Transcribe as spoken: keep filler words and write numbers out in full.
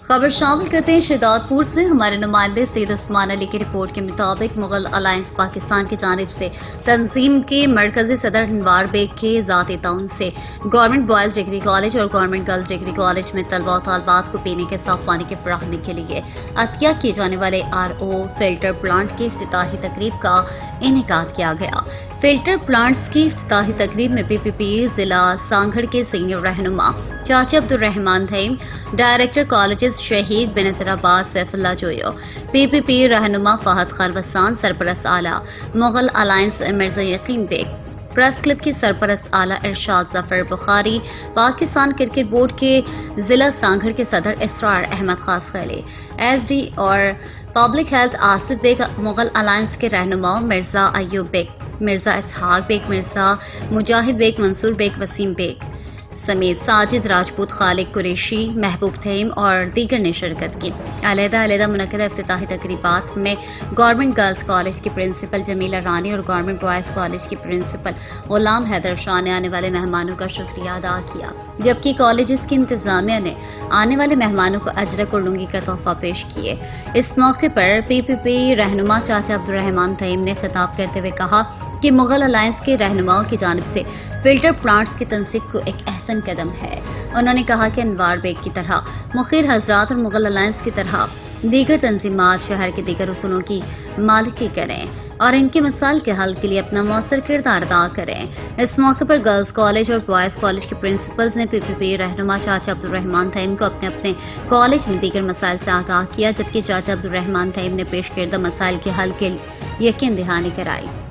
खबर शामिल करते हैं शहजादपुर से। हमारे नुमाइंदे सैयद उस्मान अली की रिपोर्ट के मुताबिक मुगल अलायंस पाकिस्तान की जानिब से तंजीम के मरकजी सदर अनवार बेग के ज़ाती ताउन से गवर्नमेंट बॉयज डिग्री कॉलेज और गवर्नमेंट गर्ल्स डिग्री कॉलेज में तलबा और तालबात को पीने के साफ पानी की फराहमी के लिए अतिया किए जाने वाले आर ओ फिल्टर प्लांट की इफ्तिताही तकरीब का इनेकाद किया गया। फिल्टर प्लांट्स की इफ्तिताही तकरीब में पी पी पी जिला सांगड़ के सीनियर रहनुमा चाचा अब्दुल रहमान धईम, डायरेक्टर कॉलेजेस शहीद बेनज़ीराबाद सैफुल्लाह जोयो, पी पी पी रहनुमा फहद खान वसान, सरपरस्त आला मुगल अलायंस मिर्जा यकीन बेग, प्रेस क्लब की सरपरस्त आला इरशाद जफर बुखारी, पाकिस्तान क्रिकेट बोर्ड के जिला सांगड़ के सदर Israr Ahmed Khaskheli, S D और public health Asif Baig, Mughal alliance के रहनुमा मिर्जा अयूब बेग, मिर्जा इसहाक बेग, मिर्जा मुजाहिद बेग, मंसूर बेग, वसीम बेग समेत साजिद राजपूत, खालिक कुरैशी, महबूब थईम और दीगर ने शिरकत की। अलहदा-अलहदा मुनक़दा इफ्तिताही तकरीबात में गवर्नमेंट गर्ल्स कॉलेज की प्रिंसिपल जमीला रानी और गवर्नमेंट बॉयज कॉलेज की प्रिंसिपल गुलाम हैदर शाह ने आने वाले मेहमानों का शुक्रिया अदा किया, जबकि कॉलेजेस की इंतजामिया ने आने वाले मेहमानों को अजरक और लुंगी का तोहफा पेश किए। इस मौके पर पी पी पी रहनुमा चाचा अब्दुल रहमान धईम ने खिताब करते हुए कहा कि मुगल अलायंस के रहनुमाओं की जानिब से फिल्टर प्लांट्स की तंसीब को एक अहसन कदम है। उन्होंने कहा कि अनवार बेग की तरह मुखिर हजरात और मुगल अलायंस की तरह दीगर तंजीमात शहर के दीगर उसूलों की मालिकी करें और इनके मसाइल के हल के लिए अपना मौसर किरदार अदा करें। इस मौके पर गर्ल्स कॉलेज और बॉयज कॉलेज के प्रिंसिपल्स ने पी पी पी रहनुमा चाचा अब्दुल रहमान धईम को अपने अपने कॉलेज में दीगर मसाइल से आगाह किया, जबकि चाचा अब्दुल रहमान धईम ने पेश करदा मसाइल के हल के यकीन दहानी कराई।